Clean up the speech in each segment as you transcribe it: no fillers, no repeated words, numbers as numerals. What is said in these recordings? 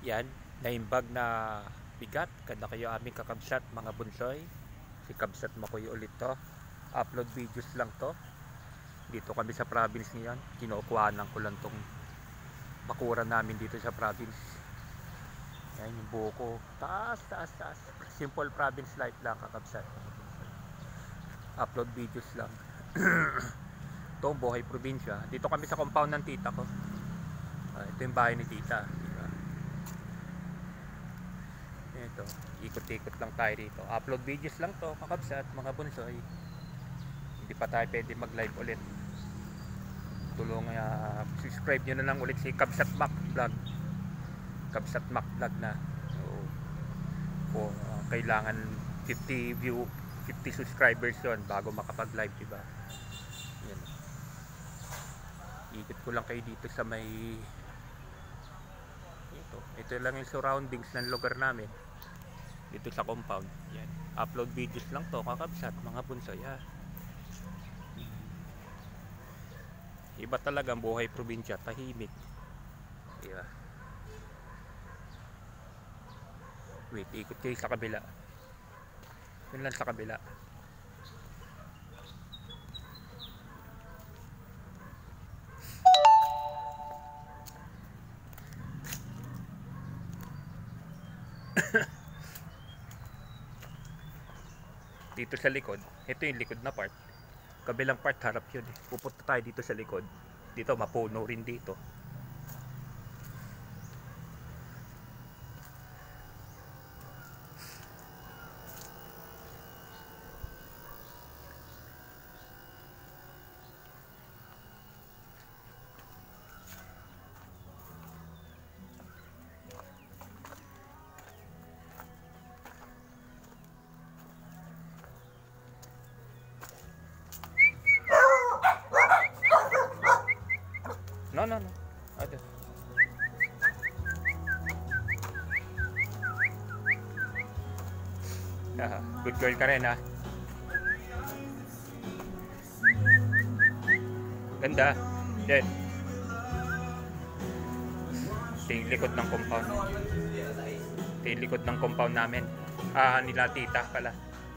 Yan, naimbag na bigat. Kada kayo aming kakabsat mga bunsoy. Si Kabsat Makoy ulit to. Upload videos lang to. Dito kami sa province ngayon. Kinukuhanan ko lang tong bakuran namin dito sa province. Yan yung buho ko. Taas. Simple province life lang kakabsat. Upload videos lang. Ito ang buhay probinsya. Dito kami sa compound ng tita ko. Ito yung bahay ni tita. Diba? Ito, ikot-ikot lang tayo dito. Upload videos lang to kakabsat mga bunsoy. Hindi pa tayo pwede mag live ulit. Tulong subscribe nyo na lang ulit si Kabsat Mac Vlog. Kabsat Mac Vlog na. So, kailangan 50 subscribers yon bago makapag live, diba? Yan. Ikot ko lang kayo dito sa may ito lang yung surroundings ng lugar namin dito sa compound. Yan. Upload videos lang to kakabsat mga bunsoy. Iba talaga ang buhay probinsya, tahimik. Yeah. Wait, ikot kayo sa kabila. Yun lang sa kabila. Dito sa likod, ito yung likod na part. Kabilang part harap yun eh. Pupunta tayo dito sa likod. Dito mapuno rin dito. No. Ate. Good girl ka rin, ha? Ganda. Yan. Ito yung likod ng compound. Ito yung likod ng compound namin. Nila tita pala.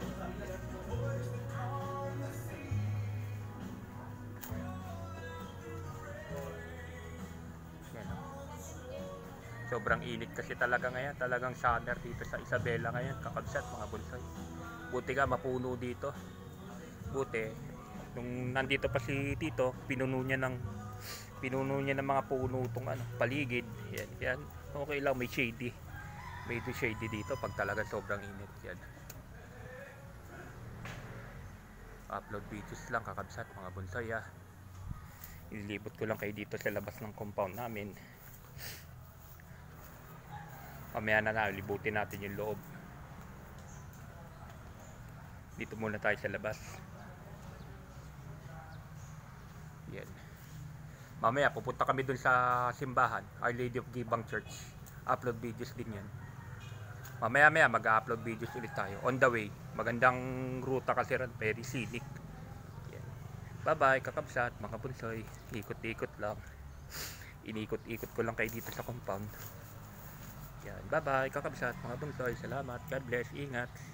Sobrang init kasi talaga ngayon. Talagang summer dito sa Isabela ngayon. Kakabsat mga bunsoy. Buti nga mapuno dito. Buti. Nung nandito pa si Tito, pinuno niya ng mga puno itong paligid. Yan. Okay lang, may shady. May shady dito pag talaga sobrang init. Yan. Upload videos lang kakabsat mga bunsoy. Ililibot ko lang kayo dito sa labas ng compound namin. Mamaya na libutin natin yung loob. Dito muna tayo sa labas. Yan. Mamaya pupunta kami dun sa simbahan, Our Lady of Gibang Church. Upload videos din yan. Mamaya mag-upload videos ulit tayo. On the way. Magandang ruta kasi rin. Very scenic. Yan. Bye bye kakabsat mga bunsoy. Ikot-ikot lang. Inikot-ikot ko lang kayo dito sa compound. Yan. Bye bye kakabsat mga bunsoy. Salamat. God bless. Ingat.